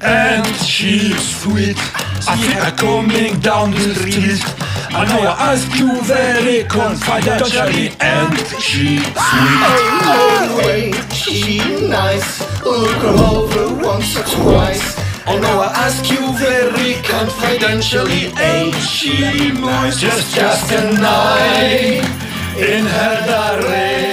and she's sweet. I see her coming down the street. I know I ask you very confidentially, and she's sweet. Oh, wait, she nice. Look her over once or twice. Oh no, I ask you very confidentially, ain't she moist? Just a night in her direction.